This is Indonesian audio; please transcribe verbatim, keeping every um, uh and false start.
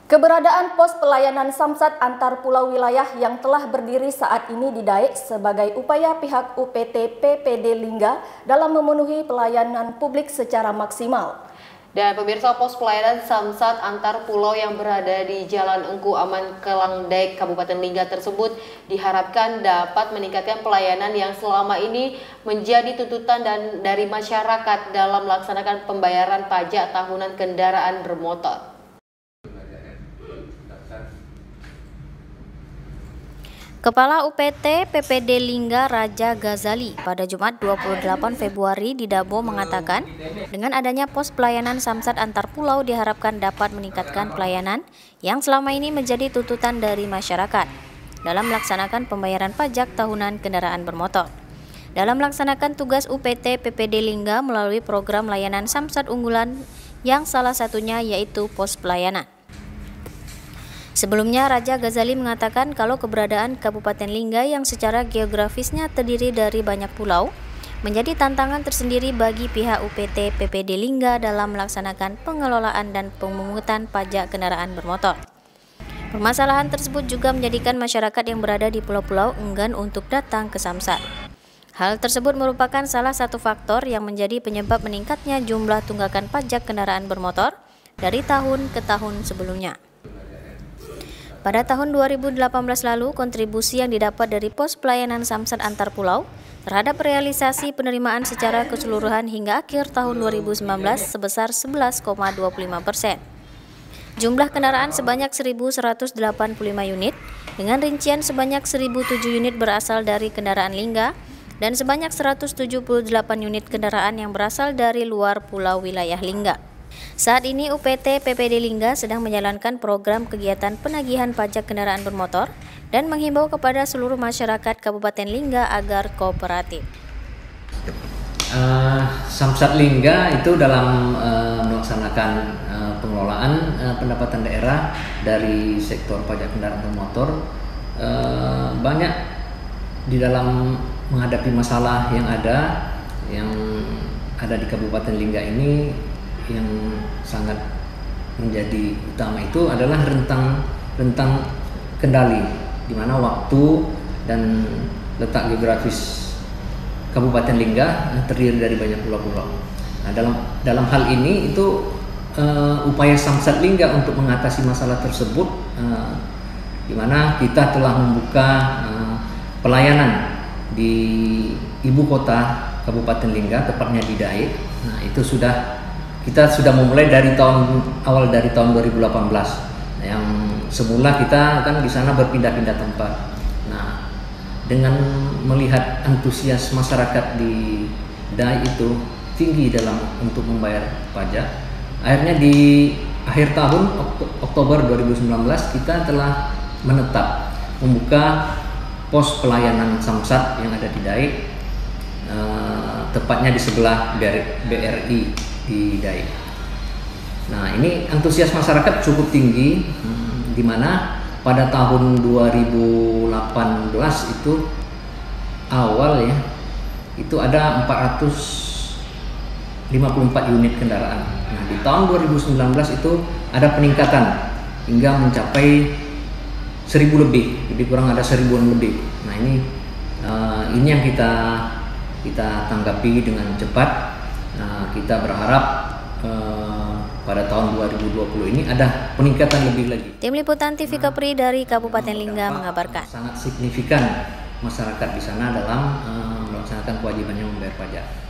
Keberadaan pos pelayanan Samsat antar pulau wilayah yang telah berdiri saat ini di Daik sebagai upaya pihak U P T P P D Lingga dalam memenuhi pelayanan publik secara maksimal. Dan pemirsa, pos pelayanan Samsat antar pulau yang berada di Jalan Engku Aman Kelang Daik, Kabupaten Lingga tersebut diharapkan dapat meningkatkan pelayanan yang selama ini menjadi tuntutan dan dari masyarakat dalam melaksanakan pembayaran pajak tahunan kendaraan bermotor. Kepala U P T P P D Lingga Raja Ghazali pada Jumat dua puluh delapan Februari di Dabo mengatakan, dengan adanya pos pelayanan Samsat antar pulau diharapkan dapat meningkatkan pelayanan yang selama ini menjadi tuntutan dari masyarakat dalam melaksanakan pembayaran pajak tahunan kendaraan bermotor. Dalam melaksanakan tugas U P T P P D Lingga melalui program layanan Samsat unggulan yang salah satunya yaitu pos pelayanan. Sebelumnya, Raja Ghazali mengatakan kalau keberadaan Kabupaten Lingga yang secara geografisnya terdiri dari banyak pulau menjadi tantangan tersendiri bagi pihak U P T P P D Lingga dalam melaksanakan pengelolaan dan pemungutan pajak kendaraan bermotor. Permasalahan tersebut juga menjadikan masyarakat yang berada di pulau-pulau enggan untuk datang ke Samsat. Hal tersebut merupakan salah satu faktor yang menjadi penyebab meningkatnya jumlah tunggakan pajak kendaraan bermotor dari tahun ke tahun sebelumnya. Pada tahun dua ribu delapan belas lalu, kontribusi yang didapat dari pos pelayanan Samsat antar pulau terhadap realisasi penerimaan secara keseluruhan hingga akhir tahun dua ribu sembilan belas sebesar sebelas koma dua puluh lima persen. Jumlah kendaraan sebanyak seribu seratus delapan puluh lima unit, dengan rincian sebanyak seribu tujuh unit berasal dari kendaraan Lingga dan sebanyak seratus tujuh puluh delapan unit kendaraan yang berasal dari luar pulau wilayah Lingga. Saat ini U P T P P D Lingga sedang menjalankan program kegiatan penagihan pajak kendaraan bermotor dan menghimbau kepada seluruh masyarakat Kabupaten Lingga agar kooperatif. Uh, Samsat Lingga itu dalam uh, melaksanakan uh, pengelolaan uh, pendapatan daerah dari sektor pajak kendaraan bermotor uh, banyak di dalam menghadapi masalah yang ada yang ada di Kabupaten Lingga ini. Yang sangat menjadi utama itu adalah rentang rentang kendali, di mana waktu dan letak geografis Kabupaten Lingga terdiri dari banyak pulau-pulau. Nah, dalam dalam hal ini itu uh, upaya Samsat Lingga untuk mengatasi masalah tersebut, uh, di mana kita telah membuka uh, pelayanan di ibu kota Kabupaten Lingga, tepatnya di Daik. Nah, itu sudah kita sudah memulai dari tahun awal dari tahun dua ribu delapan belas. Yang semula kita kan di sana berpindah-pindah tempat. Nah, dengan melihat antusias masyarakat di Daik itu tinggi dalam untuk membayar pajak, akhirnya di akhir tahun Oktober dua ribu sembilan belas kita telah menetap membuka pos pelayanan Samsat yang ada di Daik, eh, tepatnya di sebelah B R I di Daik. Nah, ini antusias masyarakat cukup tinggi, hmm, di mana pada tahun dua ribu delapan belas itu awal ya, itu ada empat ratus lima puluh empat unit kendaraan. Nah, di tahun dua ribu sembilan belas itu ada peningkatan hingga mencapai seribu lebih, lebih kurang ada seribuan lebih. Nah, ini uh, ini yang kita kita tanggapi dengan cepat. Nah, kita berharap uh, pada tahun dua ribu dua puluh ini ada peningkatan lebih lagi. Tim Liputan T V Kepri dari Kabupaten Lingga mengabarkan. Sangat signifikan masyarakat di sana dalam uh, melaksanakan kewajibannya membayar pajak.